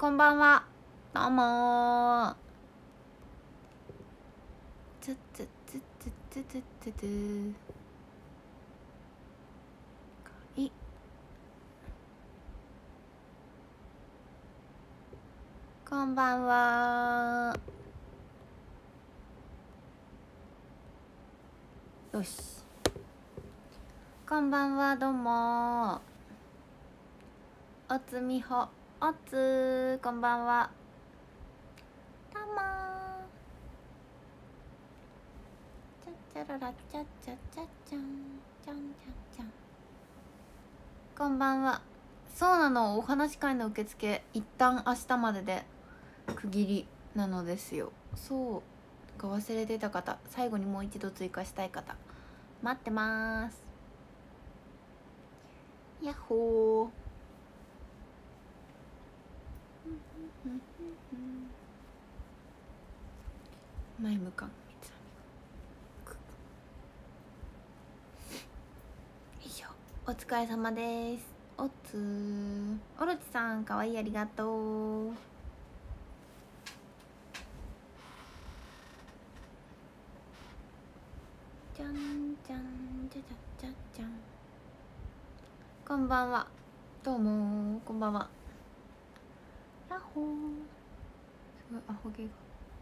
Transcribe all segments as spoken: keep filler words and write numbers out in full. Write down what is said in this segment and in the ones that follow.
こんばんは。どうもー。つつつつつつつついこんばんは。よし。こんばんは、どうもー。おつみほ、おつー、こんばんは。どうもー。ちゃちゃららちゃちゃちゃちゃんちゃんちゃんちゃん。こんばんは。そうなの、お話し会の受付一旦明日までで区切りなのですよ。そうか、忘れてた方、最後にもう一度追加したい方待ってます。やっほー。前向かん三つ編み。よいしょ。お疲れ様です。おつー。オロチさんかわいい、ありがとう。じゃんじゃんじゃじゃじゃじゃん。こんばんは。どうもこんばんは。やっほー。すごいアホ毛が。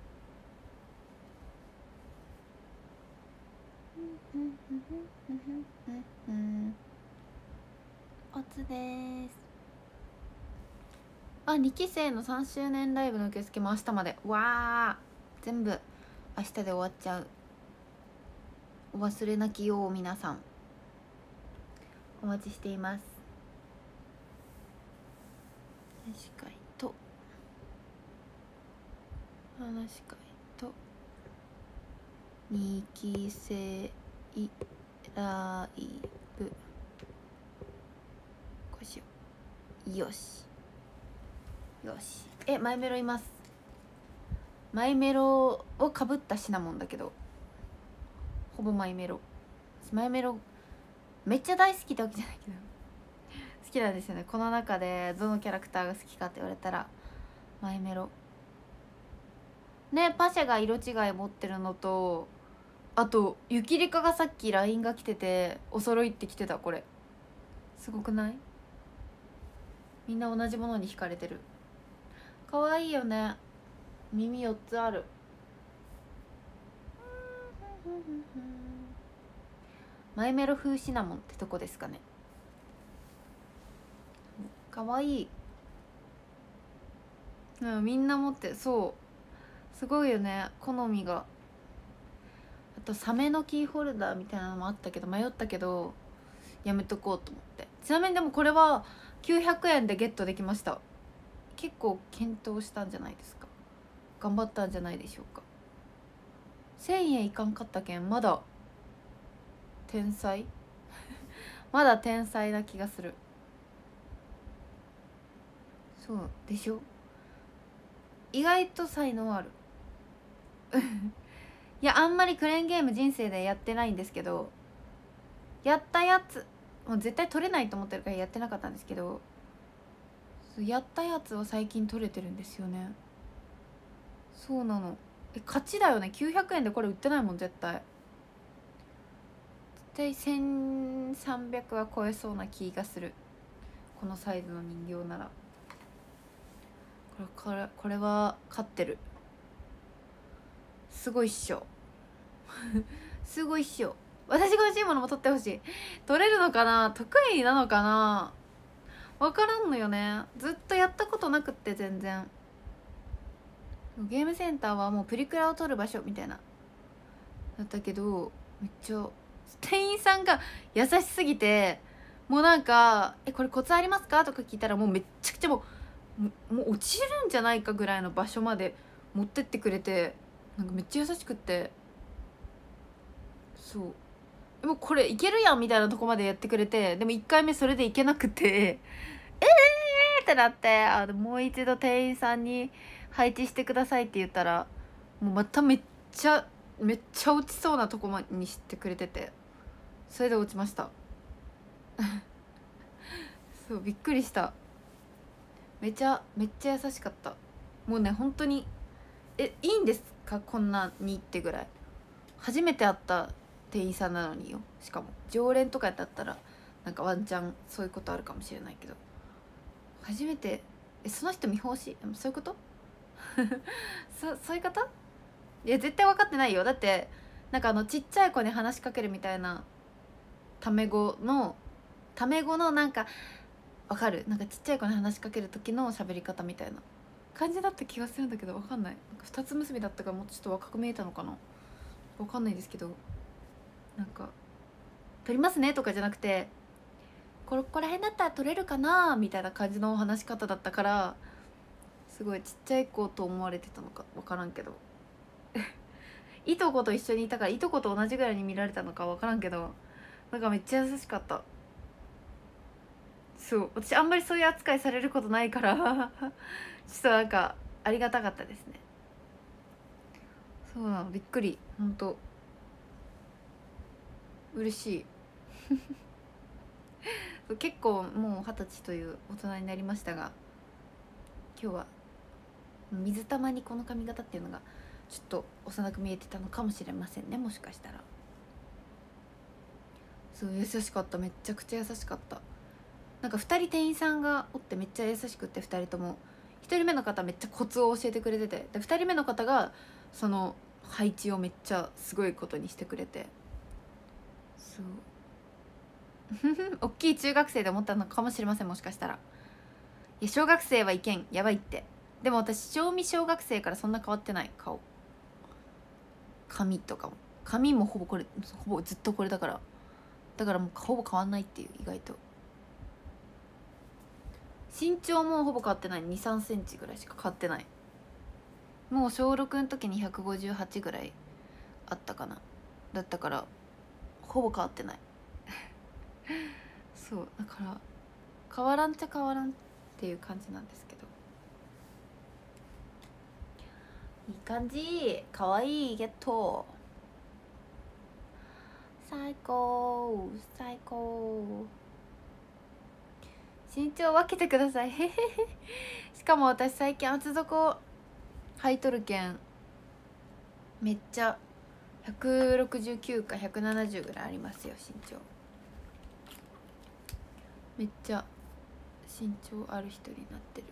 おつです。あ、にきせいのさんしゅうねんライブの受付も明日まで。わー、全部明日で終わっちゃう。お忘れなきよう、皆さんお待ちしています。話し会と話し会とにきせいライブ。こうしよう。よしよし。え、マイメロいます。マイメロをかぶったシナモンだけど、ほぼマイメロ。マイメロめっちゃ大好きってわけじゃないけど好きなんですよね。この中でどのキャラクターが好きかって言われたらマイメロね。パシャが色違い持ってるのと、あとゆきりかがさっき ライン が来ててお揃いって来てた。これすごくない？みんな同じものに惹かれてる。かわいいよね。耳よっつある。マイメロ風シナモンってとこですかね。かわいい。うん、みんな持って。そうすごいよね、好みが。あとサメのキーホルダーみたいなのもあったけど迷ったけどやめとこうと思って。ちなみにでもこれはきゅうひゃくえんでゲットできました。結構検討したんじゃないですか。頑張ったんじゃないでしょうか。せんえんいかんかったけんまだ天才まだ天才な気がする。そうでしょ。意外と才能あるいや、あんまりクレーンゲーム人生でやってないんですけど、やったやつもう絶対取れないと思ってるからやってなかったんですけど、やったやつは最近取れてるんですよね。そうなの。え、勝ちだよね。きゅうひゃくえんでこれ売ってないもん絶対。絶対せんさんびゃくは超えそうな気がする。このサイズの人形なら。これこれこれは勝ってる。すごいっしょすごいっしょ。私が欲しいものも取ってほしい。取れるのかな、得意なのかな、分からんのよね。ずっとやったことなくって。全然ゲームセンターはもうプリクラを撮る場所みたいなだったけど、めっちゃ店員さんが優しすぎて、もうなんか「えこれコツありますか?」とか聞いたらもうめっちゃくちゃもうもう落ちるんじゃないかぐらいの場所まで持ってってくれて、なんかめっちゃ優しくって、そうでもこれいけるやんみたいなとこまでやってくれて、でもいっかいめそれでいけなくてえーってなって、あのもう一度店員さんに配置してくださいって言ったら、もうまためっちゃめっちゃ落ちそうなとこまにしてくれてて、それで落ちましたそうびっくりした。 めちゃめっちゃ優しかった。もうね本当にえいいんですかこんなにってぐらい。初めて会った店員さんなのによ。しかも常連とかだったらなんかワンチャンそういうことあるかもしれないけど、初めてえその人見通しそういうことそそういうこと。いや絶対分かってないよ。だってなんかあのちっちゃい子に話しかけるみたいなタメ語のタメ語のなんかわかる、なんかちっちゃい子に話しかける時の喋り方みたいな感じだった気がするんだけど、わかんない。なんか二つ結びだったからもうちょっと若く見えたのかな、わかんないですけど、なんか「撮りますね」とかじゃなくて「ここら辺だったら撮れるかな」みたいな感じの話し方だったから、すごいちっちゃい子と思われてたのかわからんけどいとこと一緒にいたからいとこと同じぐらいに見られたのかわからんけど、なんかめっちゃ優しかった。そう、私あんまりそういう扱いされることないからちょっとなんかありがたかったですね。そうなの、びっくり、ほんと嬉しい結構もう二十歳という大人になりましたが、今日は水玉にこの髪型っていうのがちょっと幼く見えてたのかもしれませんね、もしかしたら。そう優しかった、めっちゃくちゃ優しかった。なんかふたり店員さんがおってめっちゃ優しくって、ふたりともひとりめの方めっちゃコツを教えてくれてて、でふたりめの方がその配置をめっちゃすごいことにしてくれて、そう大きい中学生で思ったのかもしれません、もしかしたら。いや小学生はいけん、やばいって。でも私小味小学生からそんな変わってない顔、髪とかも髪もほぼこれ、ほぼずっとこれだから、だからもうほぼ変わんないっていう。意外と身長もほぼ変わってない、にじゅうさんセンチぐらいしか変わってない。もう小ろくの時にひゃくごじゅうはちぐらいあったかな、だったからほぼ変わってないそうだから変わらんちゃ変わらんっていう感じなんですけど、いい感じ、かわいい、ゲット、最高最高。身長分けてくださいへへへ。しかも私最近厚底履いとるけん、めっちゃひゃくろくじゅうきゅうかひゃくななじゅうぐらいありますよ身長。めっちゃ身長ある人になってる。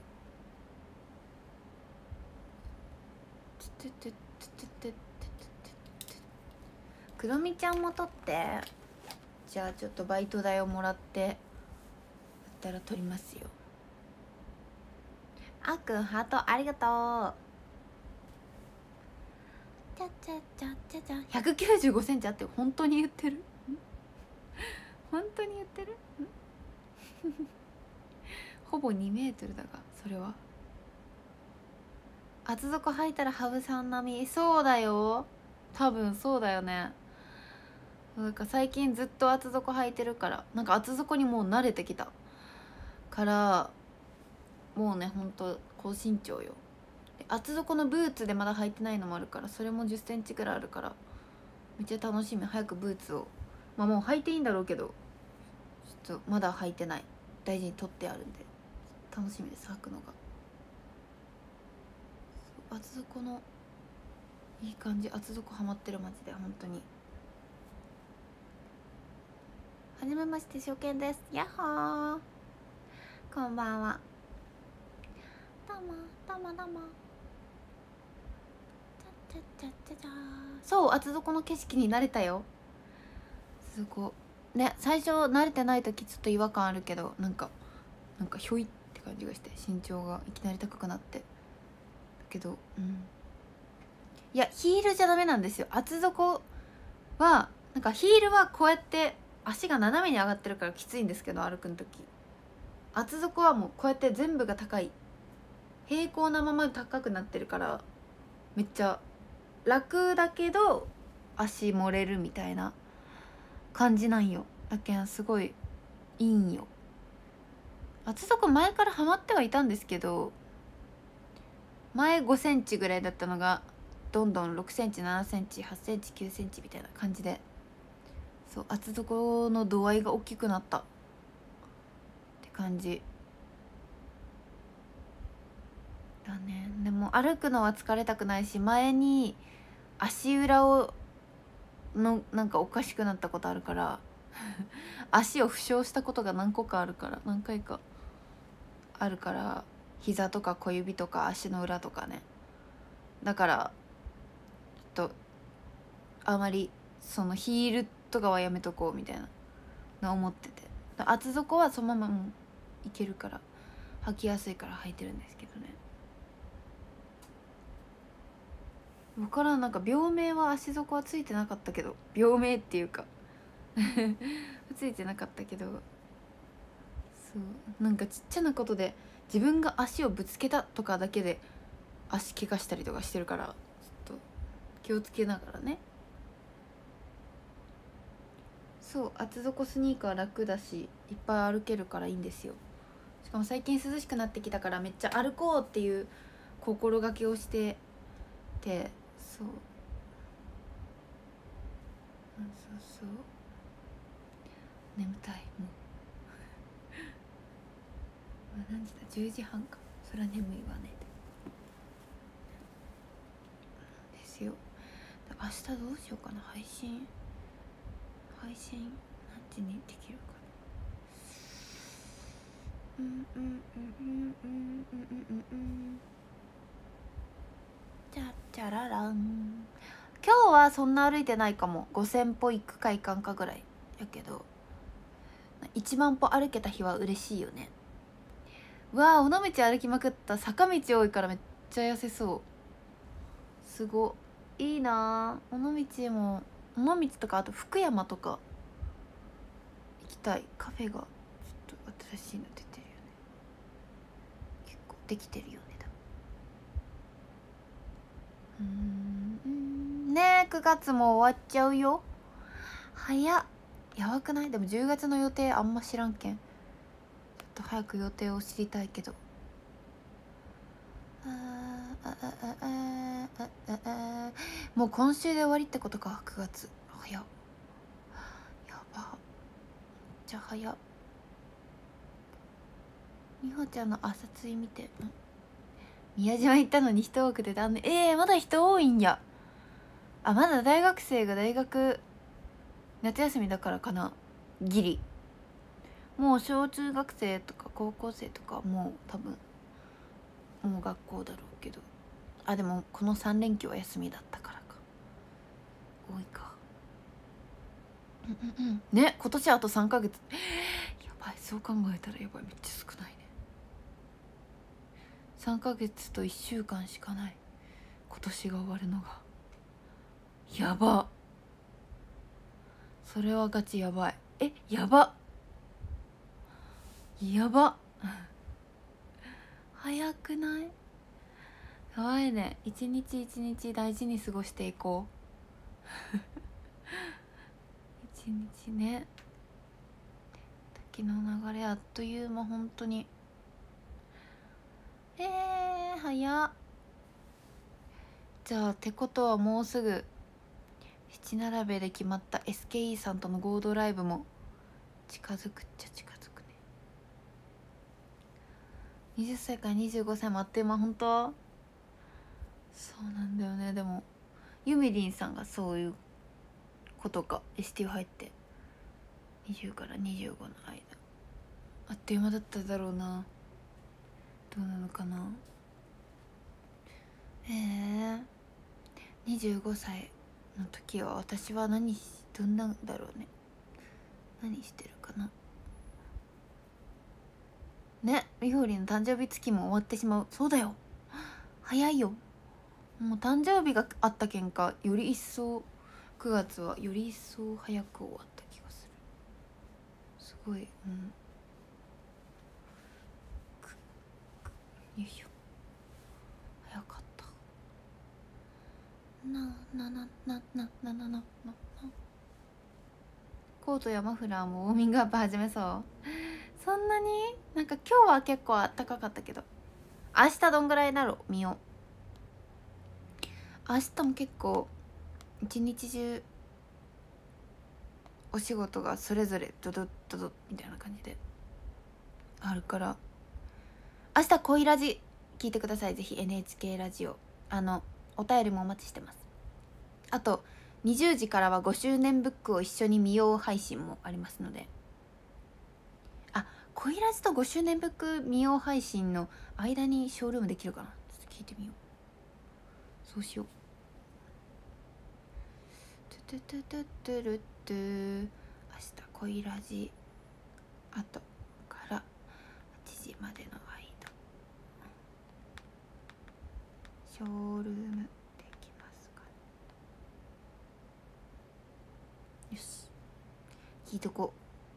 くろみちゃんも取って、じゃあちょっとバイト代をもらってやったら取りますよ。あっくんハートありがとう。ちゃちゃちゃちゃちゃひゃくきゅうじゅうごセンチあって本当に言ってる本当に言ってるほぼにメートルだが、それは厚底履いたら羽生さん並み。そうだよ、多分そうだよね。なんか最近ずっと厚底履いてるから、なんか厚底にもう慣れてきたから、もうねほんと高身長よ。厚底のブーツでまだ履いてないのもあるから、それもじゅっセンチぐらいあるからめっちゃ楽しみ。早くブーツを、まあもう履いていいんだろうけど、ちょっとまだ履いてない、大事に取ってあるんで楽しみです、履くのが。厚底のいい感じ、厚底ハマってるマジで本当に。はじめまして、初見です。やっほー、こんばんは。どうもどうもどうも。ちゃちゃちゃちゃ。そう厚底の景色に慣れたよ。すごいね、最初慣れてない時ちょっと違和感あるけど、なんかなんかひょいって感じがして、身長がいきなり高くなって。だけどうんいやヒールじゃダメなんですよ。厚底はなんかヒールはこうやって足が斜めに上がってるからきついんですけど、歩くん時。厚底はもうこうやって全部が高い、平行なまま高くなってるからめっちゃ楽だけど足漏れるみたいな感じなんよ。だけんすごいいいんよ。厚底前からハマってはいたんですけど、前ごセンチぐらいだったのがどんどんろくセンチななセンチはちセンチきゅうセンチみたいな感じで、そう厚底の度合いが大きくなったって感じ。 だね。でも歩くのは疲れたくないし、前に足裏をのなんかおかしくなったことあるから足を負傷したことが何個かあるから何回かあるから膝とか小指とか足の裏とかね。だからちょっとあまりそのヒールとかはやめとこうみたいなの思ってて、厚底はそのままもいけるから履きやすいから履いてるんですけどね。僕からなんか病名は足底はついてなかったけど、病名っていうかついてなかったけど、そうなんかちっちゃなことで自分が足をぶつけたとかだけで足怪我したりとかしてるから、ちょっと気をつけながらね。そう厚底スニーカー楽だしいっぱい歩けるからいいんですよ。しかも最近涼しくなってきたからめっちゃ歩こうっていう心がけをしてて、そう、うん、そうそう眠たいもう何時だじゅうじはんか。そりゃ眠いわねですよ。明日どうしようかな。配信配信何時にできるかな。うんうんうんうんうんうんうんうんチャッチャララン。今日はそんな歩いてないかも。ごせん歩行くか行かんかぐらいやけど、いちまん歩歩けた日は嬉しいよね。わあ尾道歩きまくった。坂道多いからめっちゃ痩せそう。すごいいなあ。尾道も尾道とかあと福山とか行きたい。カフェがちょっと新しいの出てるよね。結構できてるよね。うーんねえくがつも終わっちゃうよ。早っ。やばくない？でもじゅうがつの予定あんま知らんけん、ちょっと早く予定を知りたいけど。あああああああもう今週で終わりってことか。くがつ早っ。やば、めっちゃ早っ。みほちゃんの朝ツイ見て、ん宮島行ったのに人多くて残念。えー、まだ人多いんや。あ、まだ大学生が大学夏休みだからかな。ギリもう小中学生とか高校生とかもう多分もう学校だろうけど、あでもこのさん連休は休みだったからか多いか。うんうんうんね、今年あとさんかげつやばい。そう考えたらやばい、めっちゃ少ないね。さんかげつといっしゅうかんしかない今年が終わるのが。やば、それはガチやばい。えやばやば早くない？やばいね。一日一日大事に過ごしていこう一日ね。時の流れあっという間本当に。えー、早っ。じゃあってことはもうすぐ七並べで決まった エスケーイー さんとの合同ライブも近づくっちゃ近づくね。はたちからにじゅうごさいもあっという間。本当そうなんだよね。でもゆみりんさんがそういうことか。 エスティー 入ってにじゅうからにじゅうごの間あっという間だっただろうな。どうなのかな。えー、にじゅうごさいの時は私は何しどんなんだろうね。何してるかなね。みほりんの誕生日月も終わってしまう。そうだよ、早いよ。もう誕生日があったけんかより一層くがつはより一層早く終わった気がする。すごい、うん。よいしょ、早かった。なななななななななコートやマフラーもウォーミングアップ始めそう。そんなになんか今日は結構暖かかったけど、明日どんぐらいだろう見よう。明日も結構一日中お仕事がそれぞれドドッドドッみたいな感じであるから、明日恋ラジ聞いてください。ぜひ エヌエイチケー ラジオ、あのお便りもお待ちしてます。あとにじゅうじからはごしゅうねんブックを一緒に見よう配信もありますので、あ、恋ラジとごしゅうねんブック見よう配信の間にショールームできるかな。ちょっと聞いてみよう。そうしよう。トゥトゥトゥトゥルトゥ、明日恋ラジあとからはちじまでの間ショールームできますかね。よし、聞いとこ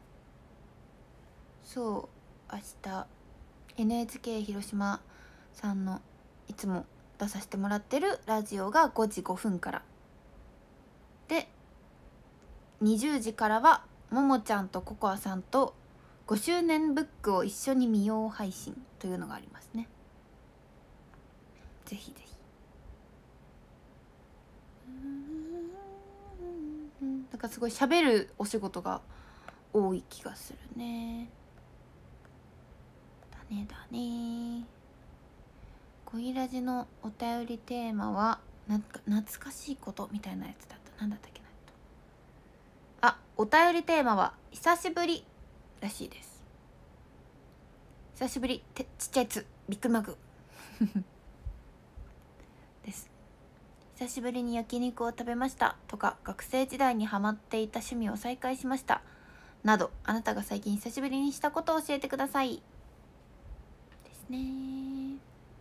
う。そう明日 エヌエイチケー 広島さんのいつも出させてもらってるラジオがごじごふんからで、にじゅうじからはももちゃんとココアさんとごしゅうねんブックを一緒に見よう配信というのがありますね。ぜひぜひ。なんかすごい喋るお仕事が多い気がするね。だねだね。恋ラジのお便りテーマはなんか懐かしいことみたいなやつだった。なんだったっけな。あ、お便りテーマは久しぶりらしいです。久しぶりてちっちゃいつビッグマグです。久しぶりに焼肉を食べましたとか、学生時代にハマっていた趣味を再開しましたなど、あなたが最近久しぶりにしたことを教えてくださいですね。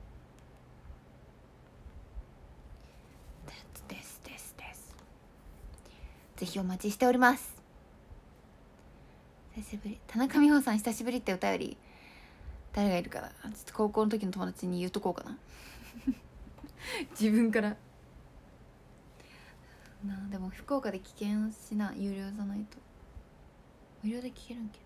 ですですです。ぜひお待ちしております。久しぶり、田中美穂さん久しぶりってお便り誰がいるかな。ちょっと高校の時の友達に言うとこうかな自分からなあ。でも福岡で危険しな、有料じゃないと。無料で聞けるんけ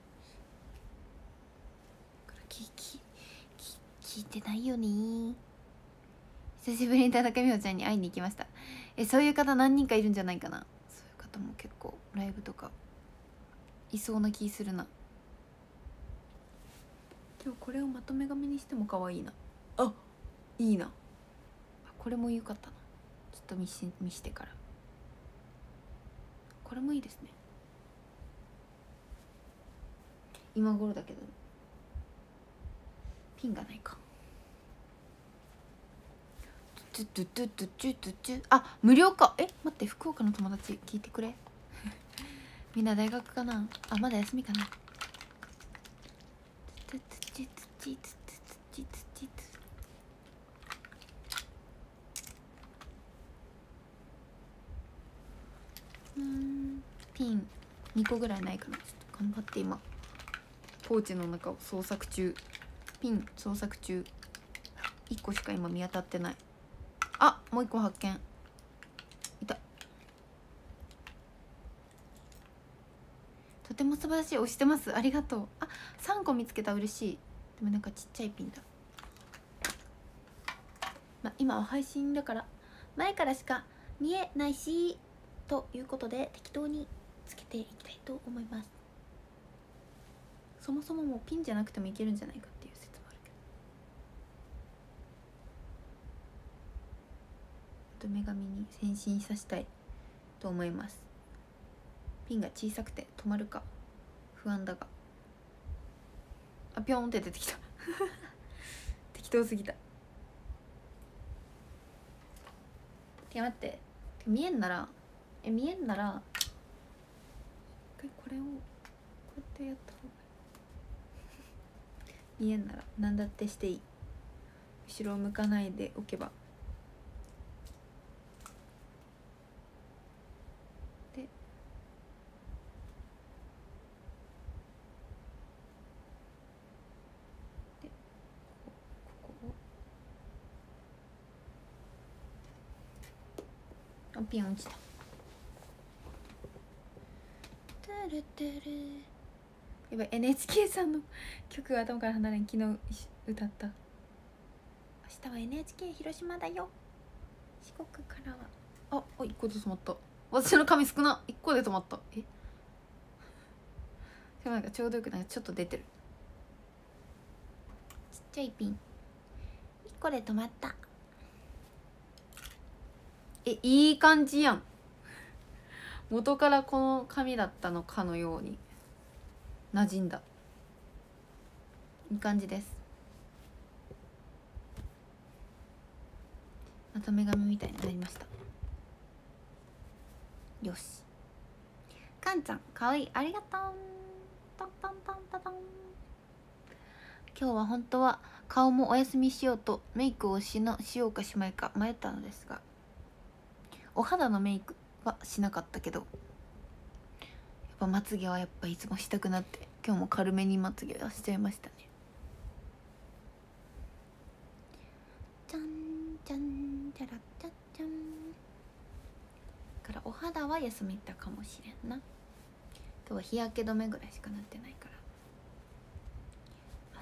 から聞き聞いてないよね。久しぶりに田中美穂ちゃんに会いに行きました。え、そういう方何人かいるんじゃないかな。そういう方も結構ライブとかいそうな気するな。今日これをまとめ紙にしても可愛いな。あ、いいな。これもよかったな。ちょっと見し見してから。これもいいですね。今頃だけどピンがないか。トゥトゥトゥトゥトゥトゥトゥ。あ、無料か。え、待って、福岡の友達聞いてくれみんな大学かな。あ、まだ休みかな。うん、ピンにこぐらいないかな。ちょっと頑張って今ポーチの中を捜索中。ピン捜索中。いっこしか今見当たってない。あ、もういっこ発見。いた。とても素晴らしい。押してます。ありがとう。あ、さんこ見つけた。嬉しい。でもなんかちっちゃいピンだ。まあ今は配信だから前からしか見えないしということで適当につけていきたいと思います。そもそももうピンじゃなくてもいけるんじゃないかっていう説もあるけど、女神に先進させたいと思います。ピンが小さくて止まるか不安だが。あ、ピョンって出てきた適当すぎた。いや待って、見えんならえ見えんなら一回これをこうやってやった方がいい。見えんなら何だってしていい。後ろを向かないでおけば。ででここここを、あ、ピン落ちた。トゥルトゥル。やばい、 エヌエイチケー さんの曲が頭から離れん。昨日歌った。明日は エヌエイチケー 広島だよ。四国からはああ、いっこで止まった。私の髪少な。いっこで止まった。え、でもなんかちょうどよくなんかちょっと出てる。ちっちゃいピンこで止まった。え、いい感じやん。元からこの髪だったのかのように馴染んだ。いい感じです。また女神みたいになりました。よし。かんちゃんかわいい、ありがとう。トントントントントン。今日は本当は顔もお休みしようとメイクをしなしようかしまいか迷ったのですが、お肌のメイクはしなかったけど、やっぱまつげはやっぱいつもしたくなって、今日も軽めにまつげはしちゃいましたね。じゃんじゃんじゃらじゃじゃん。だからお肌は休めたかもしれんな。今日は日焼け止めぐらいしかなってないから、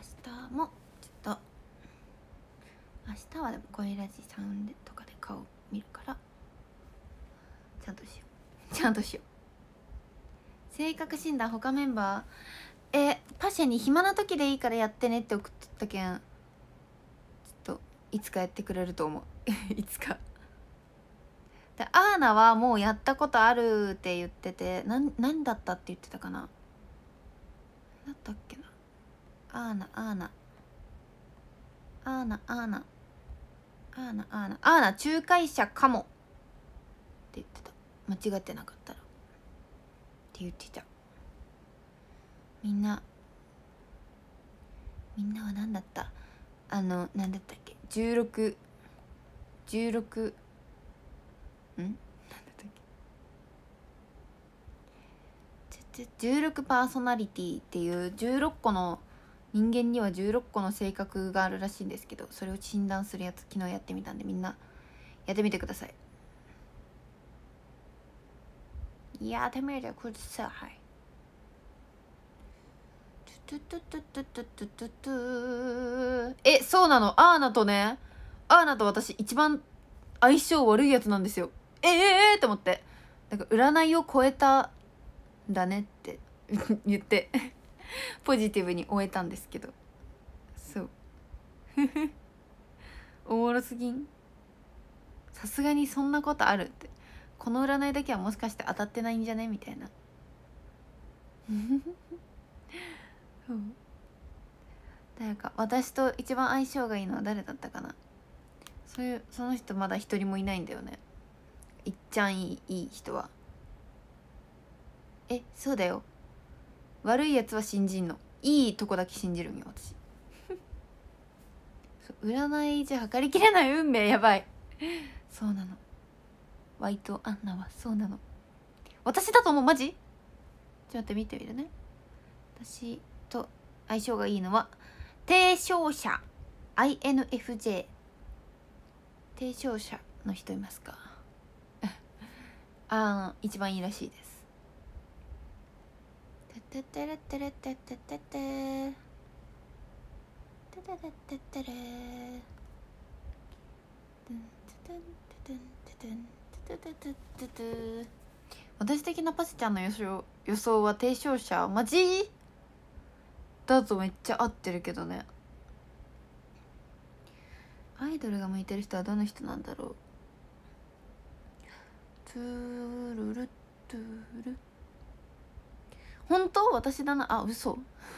明日もちょっと、明日はでも声ラジさんでとかで顔見るからちゃんとしようちゃんとしよう。性格診断他メンバー、えパシェに暇な時でいいからやってねって送っとったけん、ちょっといつかやってくれると思ういつかで。アーナはもうやったことあるって言ってて、なん何だったって言ってたかな。何だったっけな。アーナアーナアーナアーナアーナアーナアーナ仲介者かもって言ってた。間違ってなかったらって言ってた。みんなみんなは何だった。あの何だったっけ。じゅうろく じゅうろくんなんだったっけ。じゅうろくパーソナリティっていうじゅうろっこの人間にはじゅうろっこの性格があるらしいんですけど、それを診断するやつ昨日やってみたんで、みんなやってみてください。やってみてください。え、そうなの。アーナとね、アーナと私一番相性悪いやつなんですよ。えええー、って思って、なんか占いを超えたんだねって言ってポジティブに終えたんですけど、そうおもろすぎん。さすがにそんなことあるって、この占いだけはもしかして当たってないんじゃねみたいなそう。誰か私と一番相性がいいのは誰だったかな。そういうその人まだ一人もいないんだよね。いっちゃんいいいい人は。え、そうだよ。悪いやつは信じんの。いいとこだけ信じるんよ私占いじゃ測りきれない運命やばいそうなの。ワイとアンナはそうなの。私だと思う。マジ？ちょっと待って見てみるね。私と相性がいいのは提唱者 アイエヌエフジェー。 提唱者の人いますかあー、一番いいらしいです。てってれってれってってってっててててててれ。私的なパセちゃんの予想予想は提唱者。マジだとめっちゃ合ってるけどね。アイドルが向いてる人はどの人なんだろう。トゥルルトゥル。本当私だなあ。嘘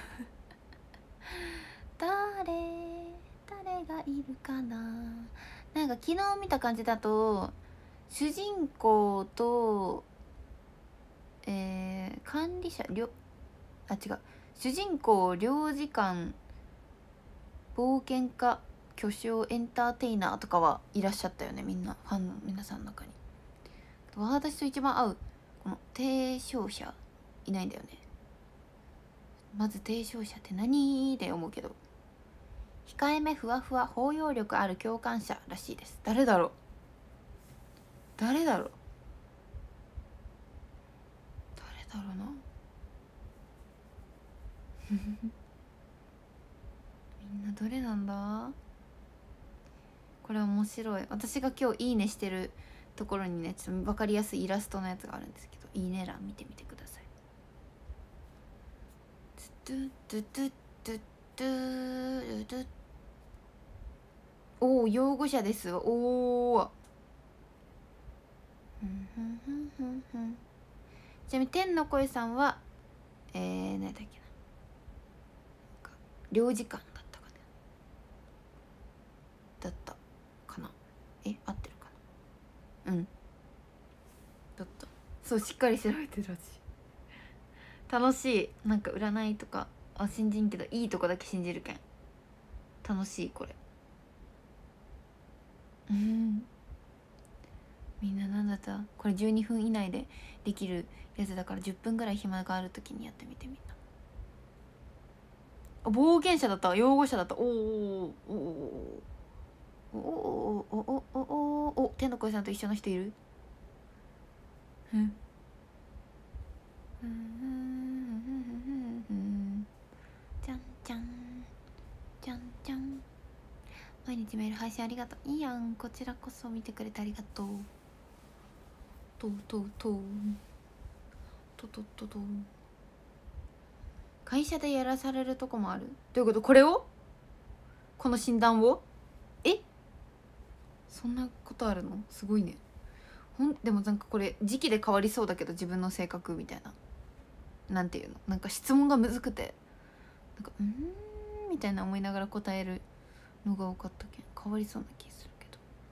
誰誰がいるかな。なんか昨日見た感じだと主人公とえー、管理者領あ違う主人公領事館冒険家巨匠エンターテイナーとかはいらっしゃったよね。みんなファンの皆さんの中に。私と一番合うこの提唱者いないんだよね。まず提唱者って何で思うけど、控えめふわふわ包容力ある共感者らしいです。誰だろう誰だろう誰だろうなみんなどれなんだ。これ面白い。私が今日いいねしてるところにね、ちょっと分かりやすいイラストのやつがあるんですけど、いいね欄見てみてください。トゥトゥトゥトゥトゥトゥおお、擁護者です。おお。ちなみに天の声さんはえー、何だっけな、領事館だったかな、だったかな、え、合ってるかな、うんだった。そう、しっかり調べてるらしい。楽しい。なんか占いとかあ信じんけど、いいとこだけ信じるけん楽しいこれ。うん、みんな何だった？これじゅうにふん以内でできるやつだからじゅっぷんぐらい暇があるときにやってみてみんな。あ、冒険者だった、擁護者だった。おおおおおおおおおおおお、天の声さんと一緒の人いる？うんじゃんじゃんじゃんじゃん。毎日メール配信ありがとう。いいやん、こちらこそ見てくれてありがとう。とうとうとうとととと。会社でやらされるとこもある。どういうこと？これを？この診断を？え？そんなことあるの？すごいね。ほんでもなんかこれ時期で変わりそうだけど、自分の性格みたいな、なんていうの、なんか質問がむずくて、なんかうーんみたいな思いながら答えるのが多かったけん変わりそうな気するけ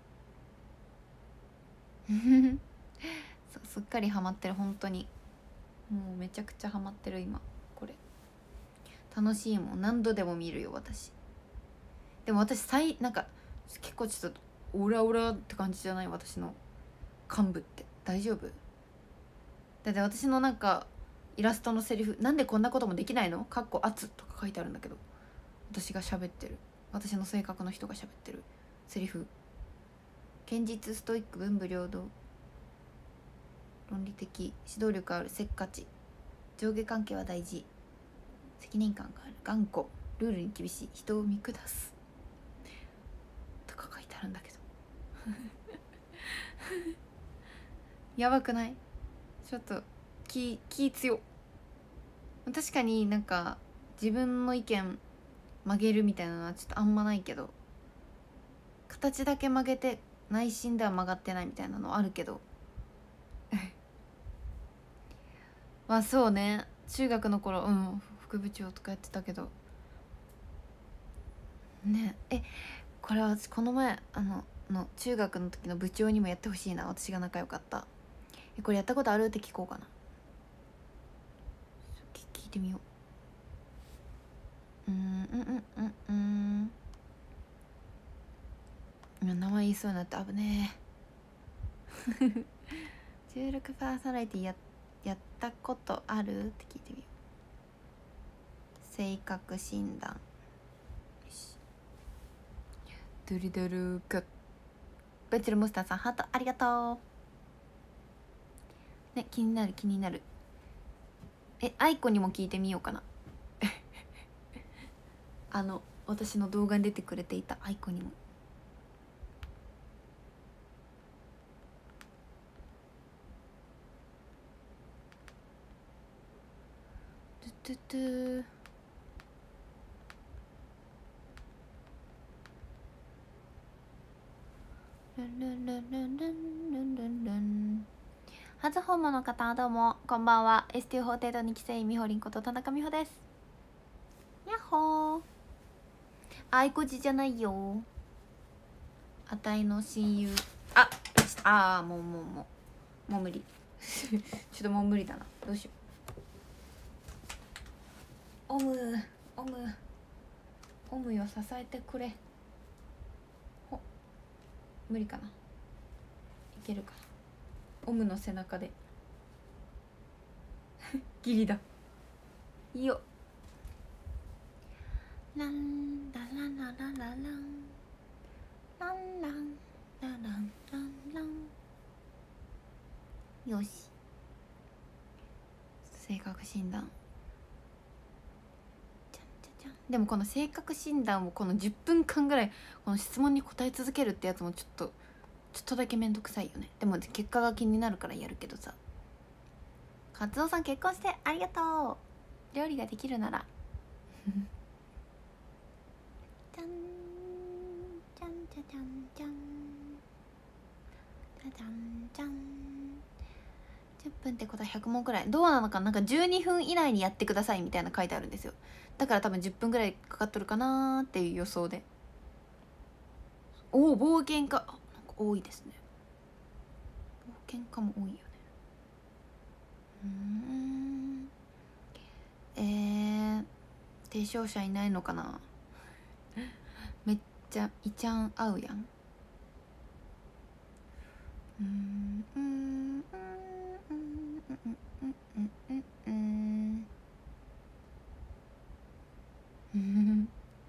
どそう、すっかりハマってる。本当にもうめちゃくちゃハマってる今。これ楽しいもん。何度でも見るよ私。でも私最なんか結構ちょっとオラオラって感じじゃない？私の幹部って大丈夫？だって私のなんかイラストのセリフ、なんでこんなこともできないの？かっこ圧とか書いてあるんだけど、私が喋ってる、私の性格の人が喋ってるセリフ。堅実、ストイック、文武両道、論理的、指導力ある、せっかち、上下関係は大事、責任感がある、頑固、ルールに厳しい、人を見下すとか書いてあるんだけどやばくない？ちょっと気気強。確かになんか自分の意見曲げるみたいなのはちょっとあんまないけど、形だけ曲げて内心では曲がってないみたいなのはあるけどまあそうね、中学の頃うん副部長とかやってたけどね。え、これは私この前あのの中学の時の部長にもやってほしいな。私が仲良かった。え、これやったことあるって聞こうかな。聞いてみよう。うんうんうんうんうん、名前言いそうになって危ねえじゅうろくパーソナリティややったことあるって聞いてみよう。性格診断。ドゥルドゥルクベチルモスターさんハートありがとうね。気になる気になる。え、アイコにも聞いてみようかなあの私の動画に出てくれていたアイコにも。トゥトゥトゥルンルンルンルンルンルンルンルン。初訪問の方どうもこんばんは。 エスティー 法程度に期生みほりんこと田中美穂です。やっほー。あいこじじゃないよ、あたいの親友。ああーもうもうもうもう無理ちょっともう無理だな。どうしよう。オムオムオムよ支えてくれ。ほ無理かな。いけるかな。オムの背中でギリだ。いいよ。ランラララララランランランランランランラン。よし、性格診断。じゃんじゃじゃん。でもこの性格診断をこのじゅっぷんかんぐらいこの質問に答え続けるってやつもちょっとちょっとだけめんどくさいよね。でも結果が気になるからやるけどさ。カツオさん結婚してありがとう。料理ができるならじゃんじゃんじじゃじゃんじゃんじゃじゃんじゃん。じゅっぷんってことはひゃく問くらいどうなのかな。なんかじゅうにふん以内にやってくださいみたいな書いてあるんですよ。だから多分じゅっぷんぐらいかかっとるかなーっていう予想で。おお冒険家、なんか多いですね。冒険家も多いよね。うーんえー、提唱者いないのかな。めっちゃいちゃん合うやん。うんうんうんうんうんうんうんうんうん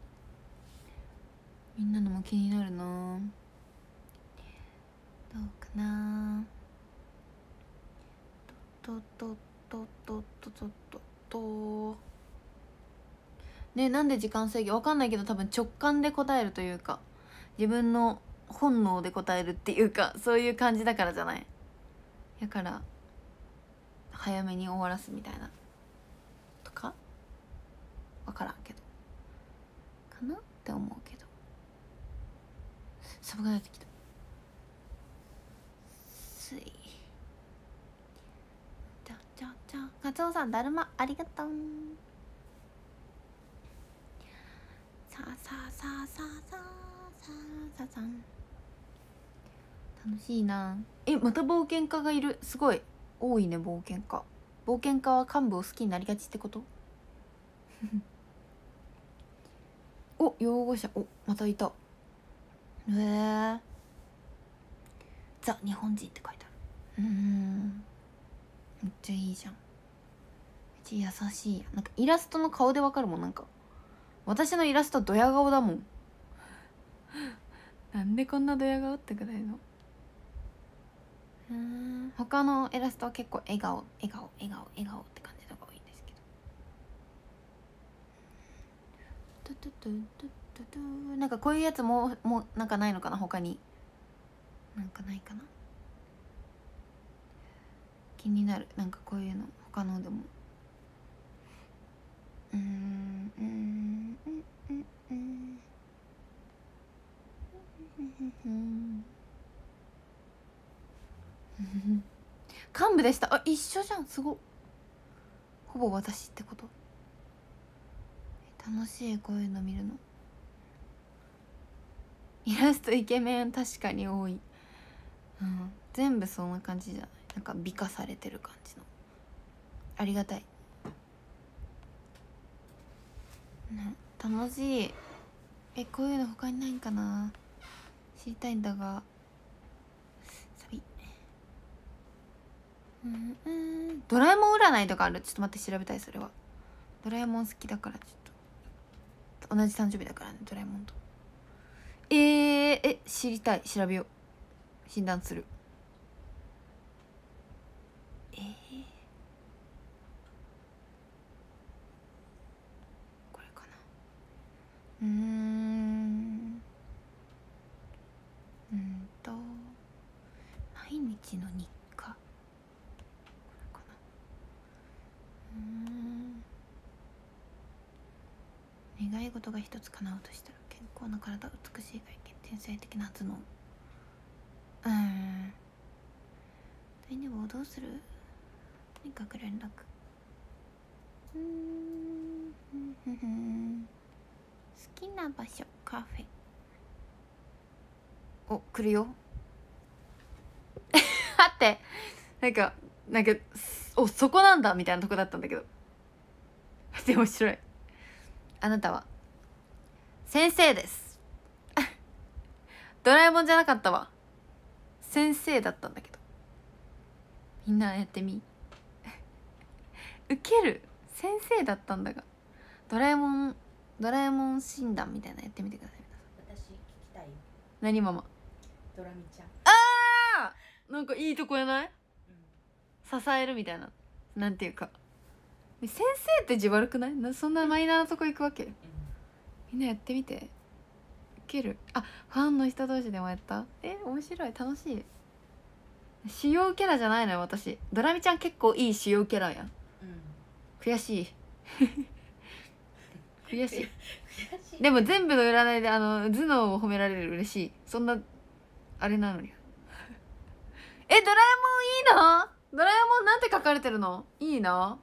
みんなのも気になるな。どうかな。ととととととととね。なんで時間制限わかんないけど、多分直感で答えるというか自分の本能で答えるっていうか、そういう感じだからじゃない。だから早めに終わらすみたいなとかわからんけどかなって思うけど。寒くなってきた。すいじゃじゃじゃ。カツオさんだるまありがとう。さあさあさあさあさあさあさあさあ。楽しいな。えまた冒険家がいる。すごい多いね冒険家。冒険家は幹部を好きになりがちってことお擁護者。おまたいた。へえザ日本人って書いてある。うんめっちゃいいじゃん。めっちゃ優しいや。なんかイラストの顔でわかるもん。なんか私のイラストドヤ顔だもんなんでこんなドヤ顔ってくらいの。うん他のイラストは結構笑顔笑顔笑顔笑顔って感じのが多いんですけど。トゥトゥトゥトゥトゥ。なんかこういうやつももうなんかないのかな他に。なんかないかな。気になる。なんかこういうの他のでも。うーんうんうんうんうん幹部でした。あ一緒じゃん。すご。ほぼ私ってこと。楽しいこういうの見るの。イラストイケメン確かに多い。うん全部そんな感じじゃない。なんか美化されてる感じの。ありがたい、ね、楽しい。えこういうの他にないんかな。知りたいんだが。サビうんうんドラえもん占いとかある。ちょっと待って調べたい。それはドラえもん好きだからちょっと同じ誕生日だからねドラえもんと。えー、え知りたい。調べよう。診断する。えー、これかな。うーんうんと毎日の日課。これかな。うーん願い事が一つ叶うとしたら健康な体、美しい外見、天才的な頭脳。うーん第二部をどうする。とにかく連絡。うーんふんふん好きな場所カフェ。お来るよ待ってなんかなんかおそこなんだみたいなとこだったんだけどで面白い。あなたは先生ですドラえもんじゃなかったわ。先生だったんだけど。みんなやってみウケる。先生だったんだが。ドラえもんドラえもん診断みたいなやってみてください。 私聞きたいよ。 何ママ。 ドラミちゃん。 あーなんかいいとこやない、 うん、 支えるみたいな。なんていうか先生って字悪くない。なそんなマイナーなとこ行くわけ、うん、みんなやってみて。ウケる。あファンの人同士でもやった。え面白い楽しい。主要キャラじゃないのよ私。ドラミちゃん結構いい主要キャラやん、うん、悔しい悔しい。 悔しい。 でも全部の占いであの頭脳を褒められる嬉しい。そんなあれなのにえドラえもんいいな。ドラえもんなんて書かれてるの。いい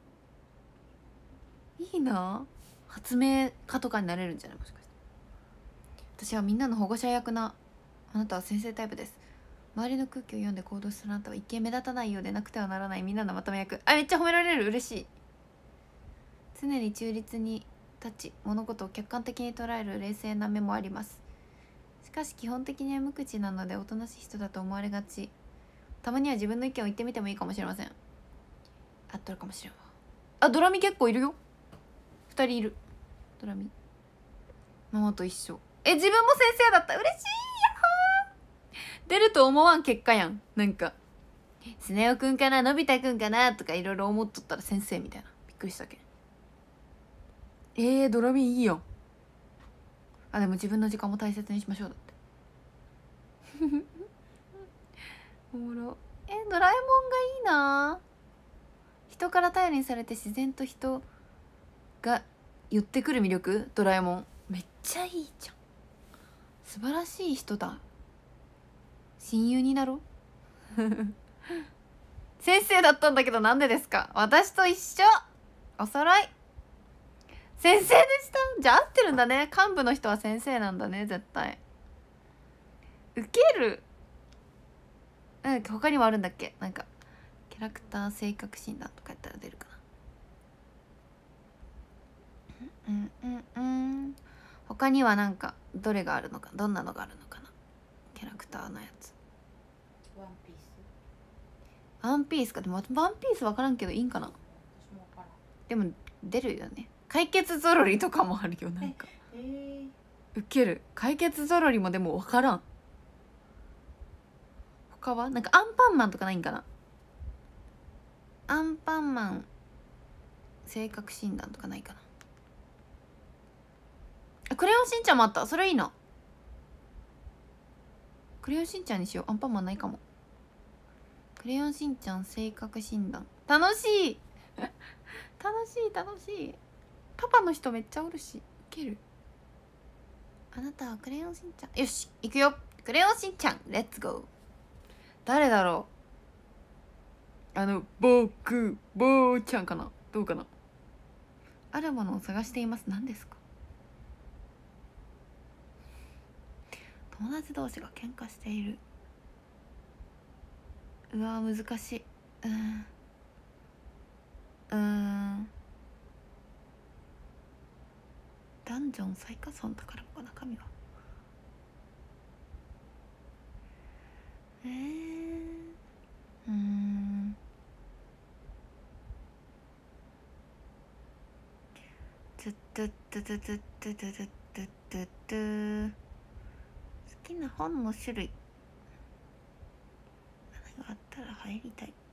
ないいな。発明家とかになれるんじゃない。もしかして私はみんなの保護者役な。あなたは先生タイプです。周りの空気を読んで行動するあなたは一見目立たないようでなくてはならないみんなのまとめ役。あめっちゃ褒められる。嬉しい。常に中立に立ち物事を客観的に捉える冷静な目もあります。しかし基本的には無口なのでおとなしい人だと思われがち。たまには自分の意見を言ってみてもいいかもしれません。あったるかもしれんわ。あドラミ結構いるよ。ふたりいる。ドラミママと一緒。え自分も先生だった。嬉しい。やっほー。出ると思わん結果やん。なんかスネ夫くんかなのび太くんかなとかいろいろ思っとったら先生みたいな。びっくりしたけん。えー、ドラミいいやん。あでも自分の時間も大切にしましょうだっておもろ。えドラえもんがいいな。人から頼りにされて自然と人が言ってくる魅力。ドラえもんめっちゃいいじゃん。素晴らしい人だ。親友になろう先生だったんだけどなんでですか。私と一緒。お揃い先生でした。じゃあ合ってるんだね。幹部の人は先生なんだね絶対。ウケる。うん他にもあるんだっけ。なんかキャラクター性格診断とかやったら出るかな。うんうんうん他にはなんかどれがあるのか。どんなのがあるのかな。キャラクターのやつ。 ワンピース。 ワンピースか。でもワンピース分からんけどいいんかな。 私もわからん。 でも出るよね。解決ぞろりとかもあるよ。なんかえー、 ウケる。解決ぞろりもでも分からん。他はなんかアンパンマンとかないんかな。アンパンマン性格診断とかないかな。あクレヨンしんちゃんもあった。それいいな。クレヨンしんちゃんにしよう。アンパンマンないかも。クレヨンしんちゃん性格診断楽しい楽しい楽しい。パパの人めっちゃおるしウケる。あなたはクレヨンしんちゃん。よし行くよ。クレヨンしんちゃんレッツゴー。誰だろう。あの僕ぼうちゃんかな。どうかな。あるものを探しています。何ですか。友達同士が喧嘩している。うわ難しい。うんうんダンジョン最下層の宝箱中身はえー、うんつっつっつっつっつっつっつっつっつ。好きな本の種類何があったら入りたい。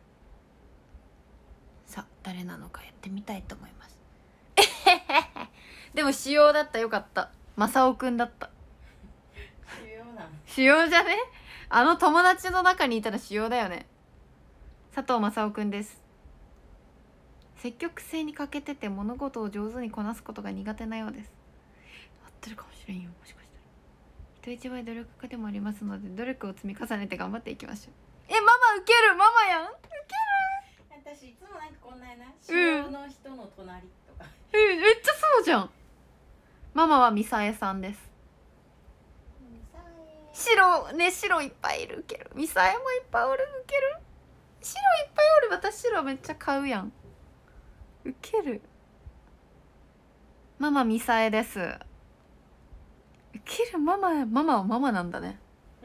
さあ誰なのかやってみたいと思いますでも主要だった。よかった。正雄くんだった。 主要なの。 主要じゃね。あの友達の中にいたら主要だよね。佐藤正雄くんです。積極性に欠けてて物事を上手にこなすことが苦手なようです。合ってるかもしれんよ。もしかしたら人一倍努力家でもありますので努力を積み重ねて頑張っていきましょう。えママウケる。ママやん。ウケ私いつもなんかこんなやな。主要の人の隣とか。 る。えめっちゃそうじゃん。ママはミサエさんです。白ね白いっぱいいる。ウケる。ミサエもいっぱいおる。ウケる。白いっぱいおる。私白めっちゃ買うやん。ウケる。ママミサエです。ウケる。ママママはママなんだね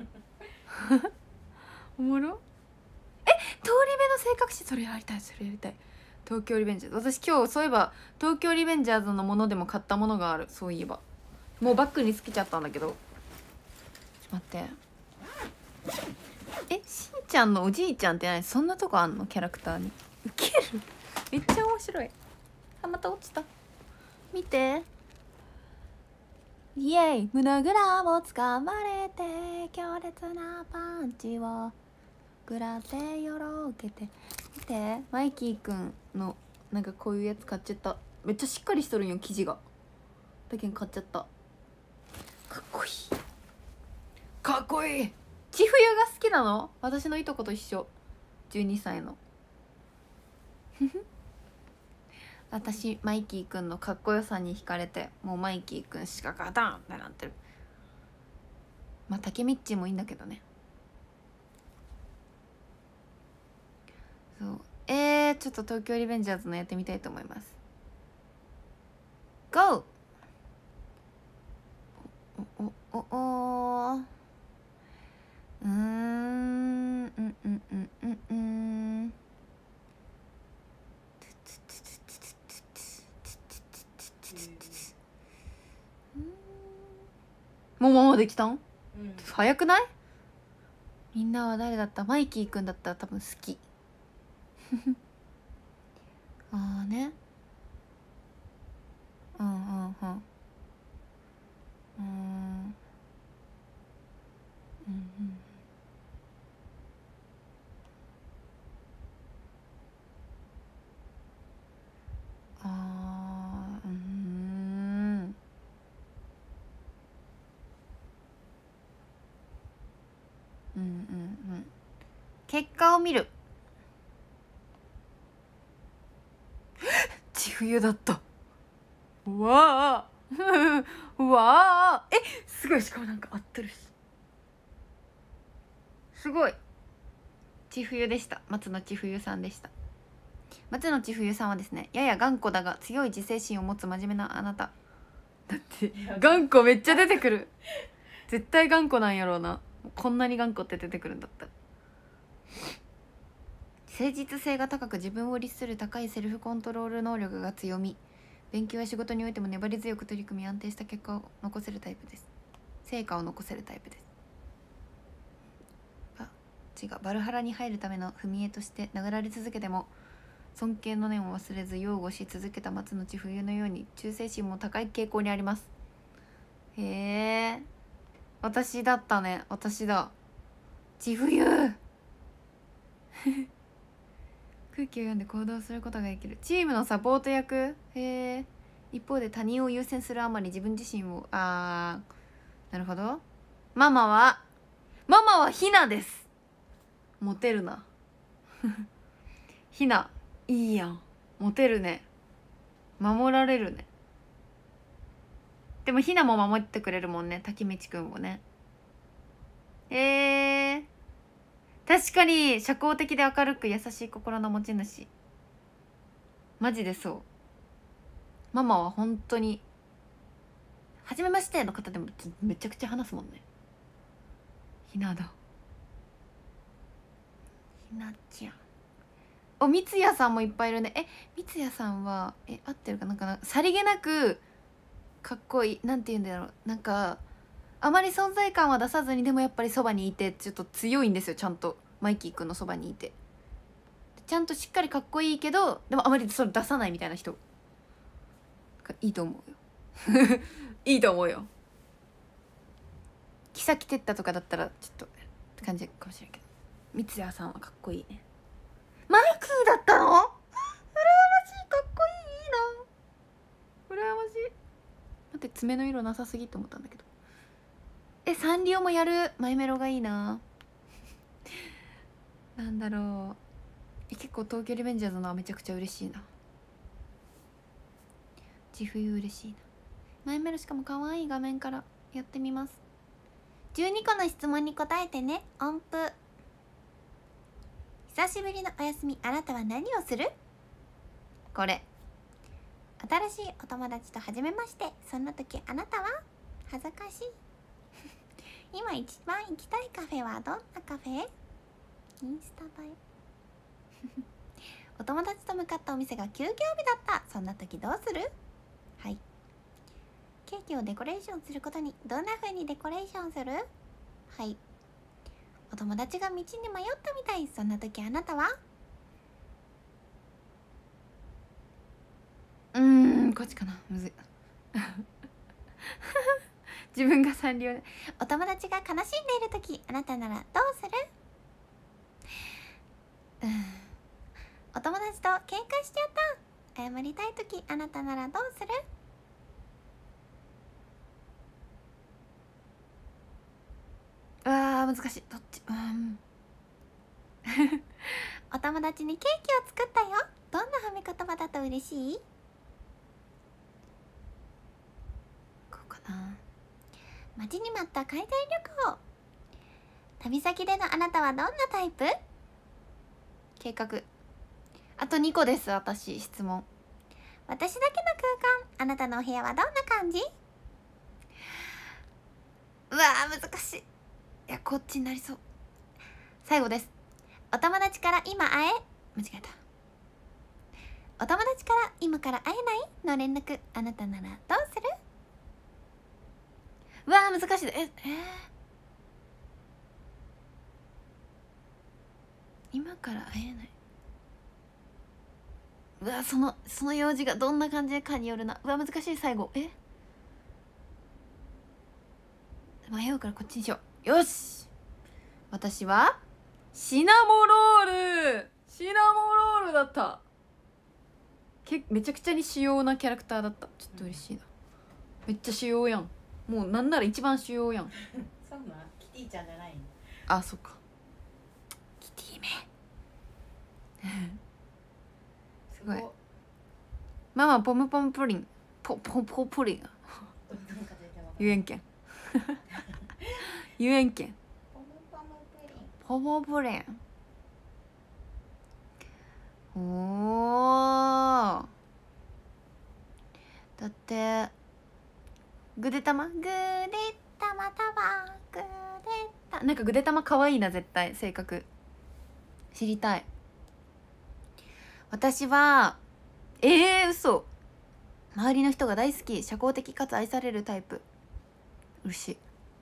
おもろ。え通り目の性格誌それやりたい。それやりたい。東京リベンジャーズ。私今日そういえば東京リベンジャーズのものでも買ったものがある。そういえばもうバッグにつけちゃったんだけど。ちょっと待って。えしんちゃんのおじいちゃんって何。そんなとこあんのキャラクターに。ウケる。めっちゃ面白い。あまた落ちた。見て。イエイ胸ぐらをつかまれて強烈なパンチを食らってよろけて。見てマイキーくんのなんかこういうやつ買っちゃった。めっちゃしっかりしとるんよ生地が。 だけん買っちゃった。かっこいいかっこいい。千冬が好きなの？私のいとこと一緒。じゅうにさいの私マイキーくんのかっこよさに惹かれて、もうマイキーくんしか勝たんってなってる。まあタケミッチもいいんだけどね。そう、えー、ちょっと東京リベンジャーズのやってみたいと思います。 GO！ おおおおうーんうんうんうんうんうんもうママできたん？ うん、 早くない？みんなは誰だった？マイキーくんだったら多分好きああね、うんうんうんうんうんうんああうんうんうんうん結果を見る千冬だった。うわあうわあ、えすごい。しかもなんか合ってるし、すごい。千冬でした。松野千冬さんでした。松野千冬さんはですね、やや頑固だが強い自制心を持つ真面目なあなた。だって頑固めっちゃ出てくる。絶対頑固なんやろうな。こんなに頑固って出てくるんだったら。誠実性が高く自分を律する高いセルフコントロール能力が強み。勉強や仕事においても粘り強く取り組み安定した結果を残せるタイプです。成果を残せるタイプです。あ、違う。バルハラに入るための踏み絵として殴られ続けても尊敬の念を忘れず擁護し続けた松野千冬のように忠誠心も高い傾向にあります。へえ、私だったね。私だ。千冬空気を読んで行動することができる。チームのサポート役。へえ。一方で他人を優先するあまり自分自身を、あー、なるほど。ママはママはヒナです。モテるなヒナいいやん。モテるね。守られるね。でもヒナも守ってくれるもんね、滝道くんをね。えー、確かに社交的で明るく優しい心の持ち主。マジでそう。ママは本当に初めましての方でもめちゃくちゃ話すもんね。ひなだ。ひなちゃん。お、三ツ矢さんもいっぱいいるね。え、三ツ矢さんはえ合ってるかなんかな、さりげなくかっこいい、なんて言うんだろう、なんかあまり存在感は出さずに、でもやっぱりそばにいてちょっと強いんですよ。ちゃんとマイキーくんのそばにいてちゃんとしっかりかっこいいけど、でもあまりそれ出さないみたいな人がいいと思うよいいと思うよ。木崎哲太とかだったらちょっとって感じかもしれんけど、三ツ矢さんはかっこいいね。マイキーだったの？羨ましい。かっこいい。いいな。羨ましい。待って、爪の色なさすぎって思ったんだけど。え、サンリオもやる。マイメロがいいな。なんだろう、え、結構東京リベンジャーズのはめちゃくちゃ嬉しいな。自冬嬉しいな。マイメロしかも可愛い画面からやってみます。じゅうにこの質問に答えてね。音符。久しぶりのお休み、あなたは何をする？これ。新しいお友達と初めまして。そんな時あなたは？恥ずかしい今一番行きたいカフェはどんなカフェ？インスタ映えお友達と向かったお店が休業日だった。そんな時どうする？はい。ケーキをデコレーションすることに。どんな風にデコレーションする？はい。お友達が道に迷ったみたい。そんな時あなたは？うーん、こっちかな。むずい自分がサンリオで。お友達が悲しんでいる時あなたならどうする？うん、お友達と喧嘩しちゃった。謝りたい時あなたならどうする？ わ難しい。どっち？うんお友達にケーキを作ったよ。どんな褒め言葉だと嬉しい？こうかな。待ちに待った海外旅行。旅先でのあなたはどんなタイプ？計画。あとにこです。私質問。私だけの空間。あなたのお部屋はどんな感じ？うわー難しい。いやこっちになりそう。最後です。お友達から今会え間違えた。お友達から今から会えないの連絡、あなたならどうする？うわー難しい。ええー、今から会えない。うわそのその用事がどんな感じかによるな。うわ難しい。最後え迷うからこっちにしよう。よし、私はシナモロール。シナモロールだった。けめちゃくちゃに主要なキャラクターだった。ちょっと嬉しいな。めっちゃ主要やん。もうなんなら一番主要やんそうな、キティちゃんじゃないの？ あ、そっか。キティめすごい。ママポムポムプリン。ポポポプリン言えんけん言えんけん。 ポムポムプリン。 ポムプリン。おー、だってぐでたまぐでたまたまぐでた、なんかぐでたま可愛いな絶対。性格知りたい。私はえー、嘘。周りの人が大好き、社交的かつ愛されるタイプ。嬉しい。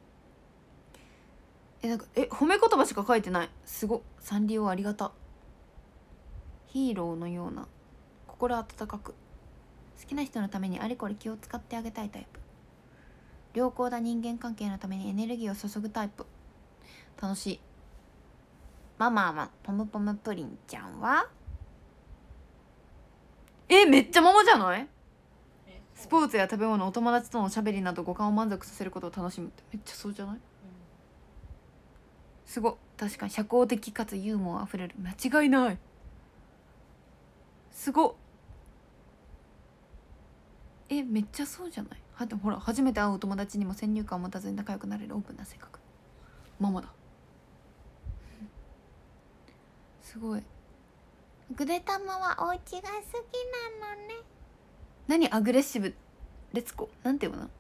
えなんかえ褒め言葉しか書いてない。すごっ。サンリオありがた。ヒーローのような心温かく、好きな人のためにあれこれ気を使ってあげたいタイプ。良好な人間関係のためにエネルギーを注ぐタイプ。楽しい。ママはポムポムプリンちゃんはえめっちゃママじゃない？スポーツや食べ物、お友達とのおしゃべりなど五感を満足させることを楽しむって。めっちゃそうじゃない？すごっ。確かに社交的かつユーモアあふれる。間違いない。すごっ。えめっちゃそうじゃない？はでもほら、初めて会うお友達にも先入観を持たずに仲良くなれるオープンな性格。ママだ。すごい。ぐでたまはお家が好きなのね。何アグレッシブレツコなんていうの？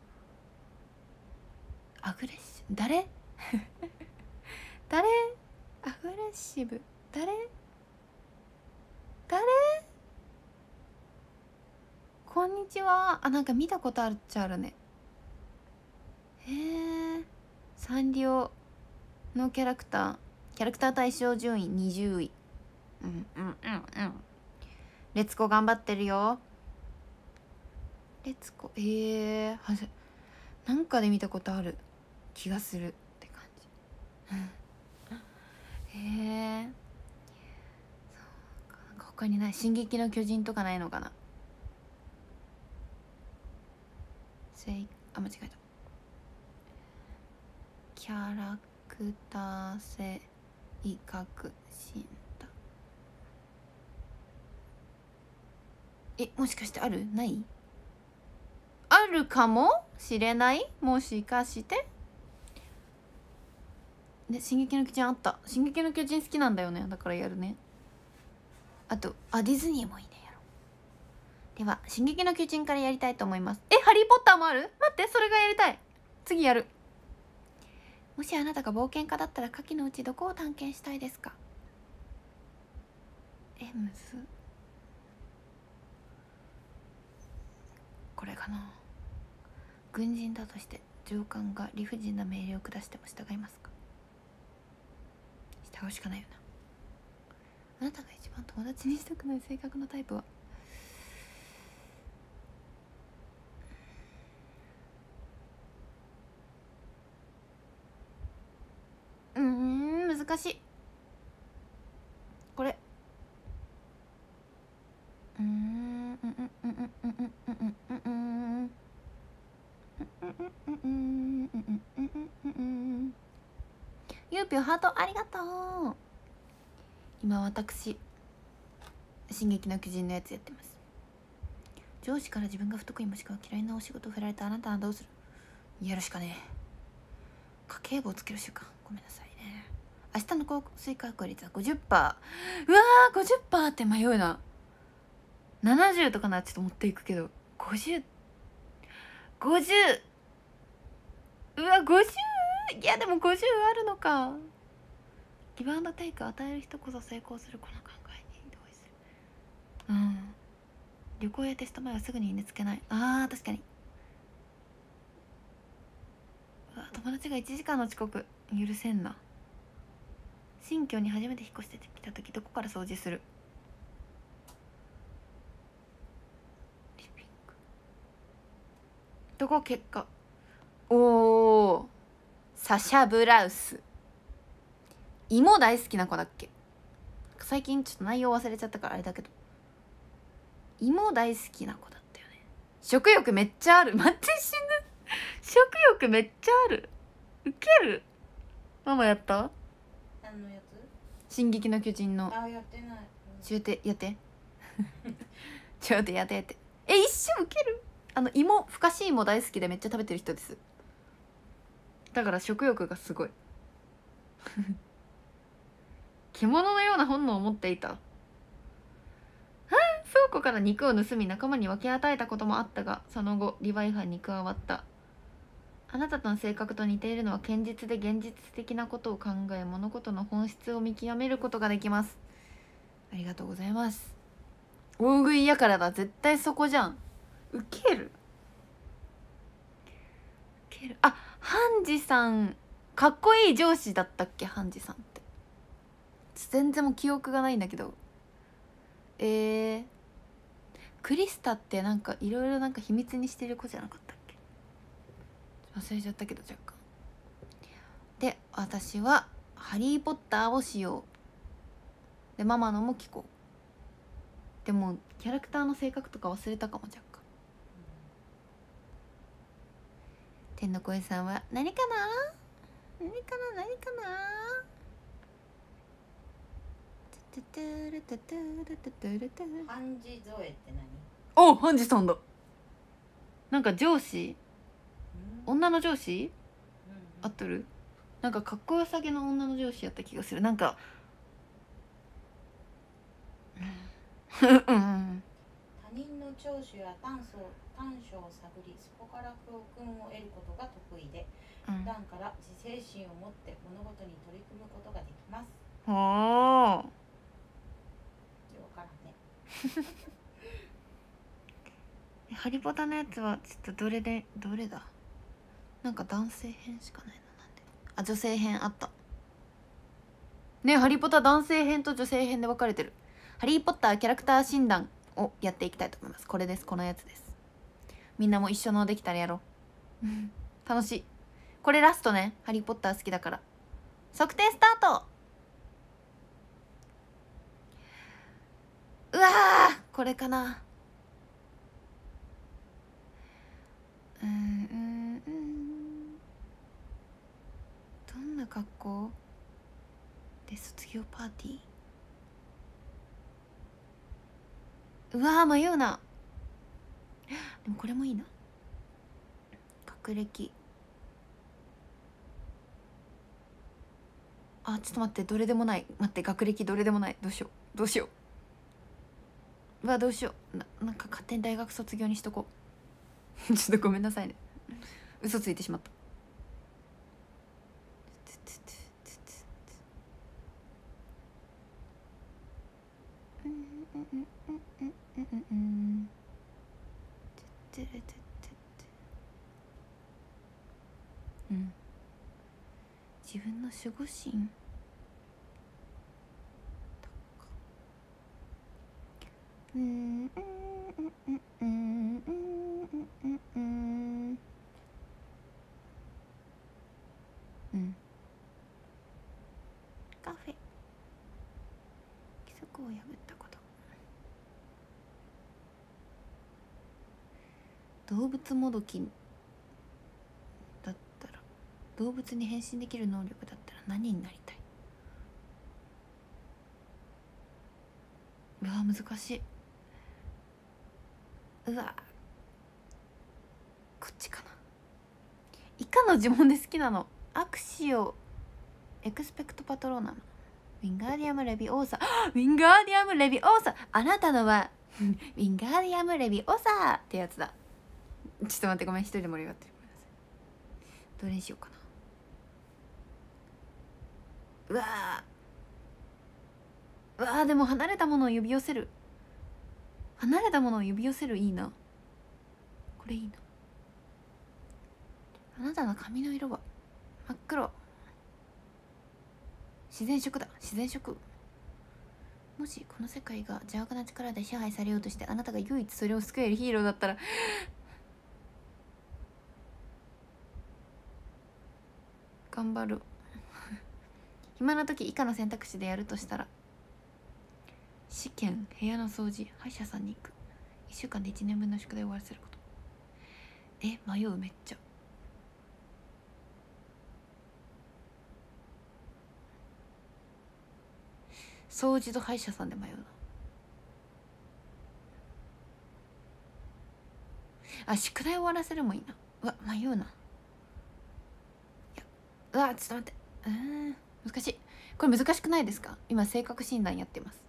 アグレッシブ誰誰？アグレッシブ誰？誰？こんにちは。あ、なんか見たことあるっちゃあるね。へえ。サンリオのキャラクターキャラクター対象順位にじゅうい。うんうんうんうんレツコ頑張ってるよ。レツコえー、はじなんかで見たことある気がするって感じへえ。そうか。なんか他にない進撃の巨人とかないのかな。せいあ間違えた。キャラクター性格診断。えもしかしてある？ない？あるかもしれない。もしかしてね。進撃の巨人あった。進撃の巨人好きなんだよね。だからやるね。あとあディズニーもいいね。やろう。では進撃の巨人からやりたいと思います。えハリーポッターもある？待ってそれがやりたい。次やる。もしあなたが冒険家だったら下記のうちどこを探検したいですか？えむずこれかな。軍人だとして上官が理不尽な命令を下しても従いますか？従うしかないよな。あなたが一番友達にしたくない性格のタイプは？うーん難しいこれ。うーんうんうんうんうんうんうんうんうんうんゆぴょんハートありがとう。今私進撃の巨人のやつやってます。上司から自分が不得意もしくは嫌いなお仕事を振られたあなたはどうする？やるしかねえ。家計簿をつける習慣。ごめんなさいね。明日の降水確率は ごじゅっパーセント。うわー ごじゅっパーセント って迷うな。ななじゅうとかならちょっと持っていくけど ごじゅう、ごじゅう、うわごじゅう、いやでもごじゅうあるのか。ギブアンドテイク与える人こそ成功するこの考えに同意する。うん、旅行やテスト前はすぐに寝つけない。あー確かに。うわ友達がいちじかんの遅刻許せんな。新居に初めて引っ越してきた時どこから掃除する？リビング。どこ結果。おおサシャ・ブラウス。芋大好きな子だっけ？最近ちょっと内容忘れちゃったからあれだけど芋大好きな子だったよね。食欲めっちゃある。待って死ぬ。食欲めっちゃある。ウケる。ママやった？ 何のやつ？ 進撃の巨人の。 あ、やってない。 ちょっとやってちょっとやってやって。え一瞬ウケる。あの芋ふかし芋大好きでめっちゃ食べてる人です。だから食欲がすごい獣のような本能を持っていた。あ倉庫から肉を盗み仲間に分け与えたこともあったがその後リヴァイ班に加わった。あなたとの性格と似ているのは堅実で現実的なことを考え物事の本質を見極めることができます。ありがとうございます。大食いやからだ。絶対そこじゃん。ウケるウケる。あハンジさんかっこいい上司だったっけ？ハンジさんって全然もう記憶がないんだけど。えー、クリスタってなんかいろいろなんか秘密にしてる子じゃなかったっけ？忘れちゃったけど若干。で私はハリーポッターをしよう。でママのも聞こう。でもキャラクターの性格とか忘れたかも若干。天の声さんは何かな何かな何かな。 ハンジゾエって何？ おハンジさんだ。なんか上司、女の上司、合っとる？なんかかっこよさげの女の上司やった気がする。なんか他人の長所や短所短所を探りそこから教訓を得ることが得意で、 うん、 普段から自制心を持って物事に取り組むことができます。 はあ。 わからんねハリポタのやつはちょっとどれでどれだ。なんか男性編しかないの。なんであ女性編あったね。ハリポタ男性編と女性編で分かれてる。ハリーポッターキャラクター診断をやっていきたいと思います。これです。このやつです。みんなも一緒のできたらやろう楽しい。これラストね。ハリーポッター好きだから。測定スタート。うわーこれかな。うんうんうんどんな格好で卒業パーティー。うわー迷うな。でもこれもいいな。学歴。あちょっと待って。どれでもない。待って学歴どれでもない。どうしようどうしよう。うわどうしよう。ななんか勝手に大学卒業にしとこうちょっとごめんなさいね。嘘ついてしまった。うん、自分の守護神うんうんうんうんうんうんうんうんカフェ規則を破ったこと。動物もどきだったら動物に変身できる能力だったら何になりたい？うわ難しい。うわこっちかな。以下の呪文で好きなのアクシオエクスペクトパトローナムウィンガーディアムレビオーサウィンガーディアムレビオーサあなたのはウィンガーディアムレビオーサってやつだ。ちょっと待ってごめん一人で盛り上がってる。どれにしようかな。うわーうわーでも離れたものを呼び寄せる離れたものを呼び寄せるいいな。これいいな。あなたの髪の色は真っ黒。自然色だ自然色。もしこの世界が邪悪な力で支配されようとしてあなたが唯一それを救えるヒーローだったら頑張る暇な時以下の選択肢でやるとしたら試験部屋の掃除歯医者さんに行くいっしゅうかんでいちねんぶんの宿題を終わらせること。え迷うめっちゃ。掃除と歯医者さんで迷うな。あ宿題終わらせるもいいな。うわ迷うな。いやうわちょっと待ってうん難しい。これ難しくないですか？今性格診断やってます。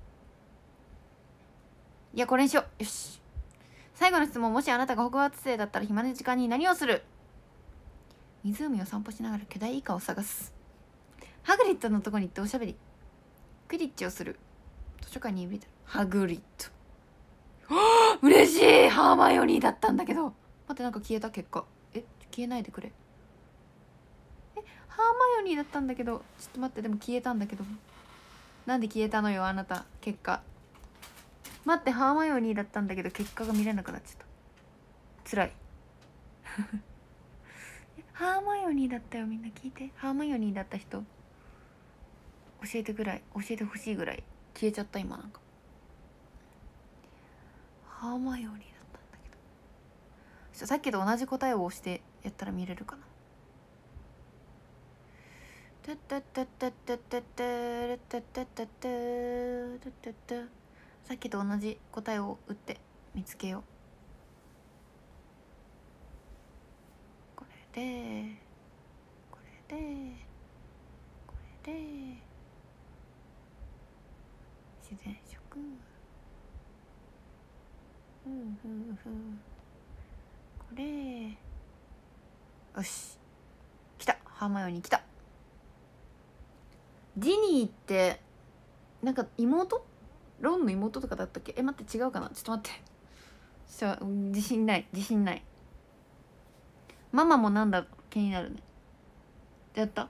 いやこれにしよう。よし最後の質問。もしあなたがホグワーツ生だったら暇な時間に何をする？湖を散歩しながら巨大イカを探す。ハグリッドのとこに行っておしゃべりクリッチをする。図書館にいるハグリッド嬉しい。ハーマイオニーだったんだけど。待ってなんか消えた結果。え消えないでくれ。えハーマイオニーだったんだけど。ちょっと待ってでも消えたんだけど。なんで消えたのよあなた結果。待ってハーマイオニーだったんだけど結果が見れなくなっちゃった。つらいハーマイオニーだったよ。みんな聞いて。ハーマイオニーだった人教えてぐらい教えてほしいぐらい消えちゃった今なんか。ハーマイオニーだったんだけどさっきと同じ答えを押してやったら見れるかな。タッタッタッタッタッタッタッタッタッタッタッタッタッタッさっきと同じ答えを打って見つけよう。これでこれでこれで自然色ふうふうふうこれよし来た。ハーマイオニー来た。ジニーってなんか妹ロンの妹とかだったっけ？え待って違うかな。ちょっと待ってちょっと自信ない自信ない。ママもなんだ気になるね。やった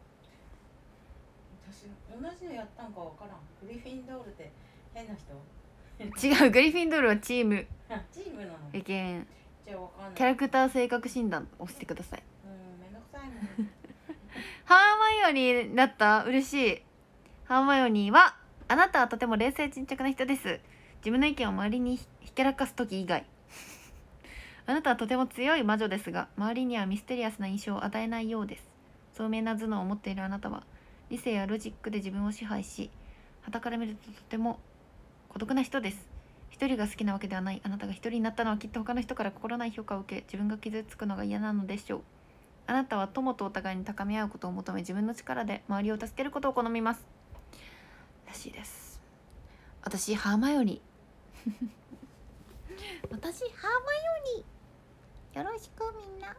私同じのやったんかわからん。グリフィンドールって変な人違うグリフィンドールはチームチームなの。 えけんじゃあわかんない。 キャラクター性格診断押してください。 うんめんどくさいもんハーマイオニーだった。嬉しい。ハーマイオニーはあなたはとても冷静沈着な人です。自分の意見を周りにひけらかす時以外あなたはとても強い魔女ですが周りにはミステリアスな印象を与えないようです。聡明な頭脳を持っているあなたは理性やロジックで自分を支配し傍から見るととても孤独な人です。一人が好きなわけではない。あなたが一人になったのはきっと他の人から心ない評価を受け自分が傷つくのが嫌なのでしょう。あなたは友とお互いに高め合うことを求め自分の力で周りを助けることを好みますらしいです。私ハーマイオニー私ハーマイオニーよろしくみんな。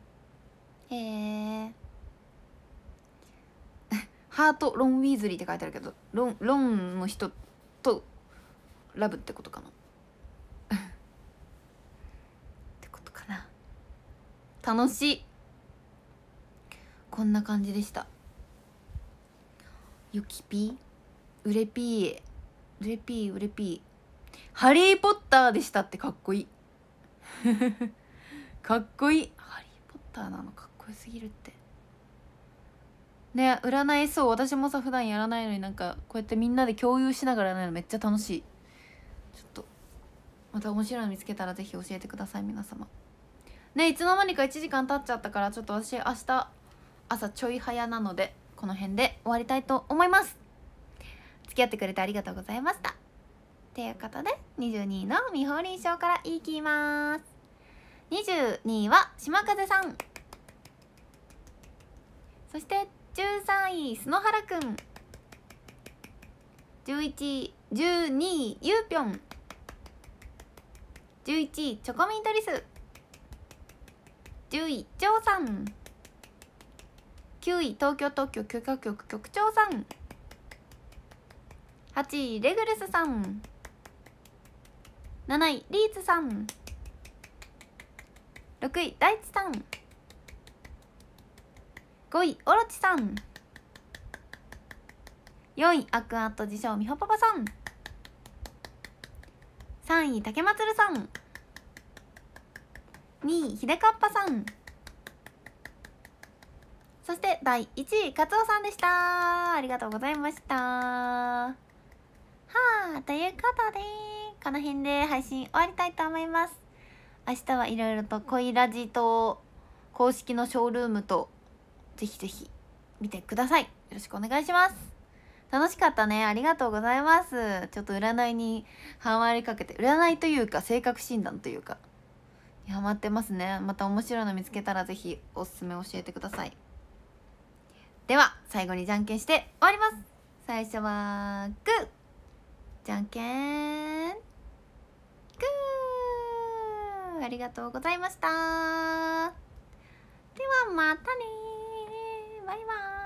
へえハートロン・ウィーズリーって書いてあるけどロン、ロンの人とラブってことかなってことかな。楽しい。こんな感じでした。ユキピーウレピーウレピーウレピーハリーポッターでしたってかっこいいかっこいい。ハリーポッターなのかっこよすぎるってね。占いそう私もさ普段やらないのになんかこうやってみんなで共有しながらやるのめっちゃ楽しい。ちょっとまた面白いの見つけたらぜひ教えてください皆様ね。いつの間にかいちじかん経っちゃったからちょっと私明日朝ちょい早なのでここの辺で終わりたいと思います。付き合ってくれてありがとうございました。ということでにじゅうにいのみほりん賞からいきます。にじゅうにいは島風さん、そしてじゅうさんい篠原くん、じゅういちいじゅうにいゆうぴょん、じゅういちいチョコミントリス、じゅういジョーさん、きゅうい東京特許許可局局長さん、はちいレグルスさん、なないリーツさん、ろくい大地さん、ごいオロチさん、よんいアクアット自称みほパパさん、さんい竹まつるさん、にいひでかっぱさん、そしてだいいちいカツオさんでした。ありがとうございました。はあ、ということでこの辺で配信終わりたいと思います。明日はいろいろと恋ラジと公式のショールームとぜひぜひ見てください。よろしくお願いします。楽しかったね。ありがとうございます。ちょっと占いにハマりかけて、占いというか性格診断というかハマってますね。また面白いの見つけたらぜひおすすめ教えてください。では最後にじゃんけんして終わります。最初はグー、じゃんけんグー。ありがとうございました。ではまたね、バイバーイ。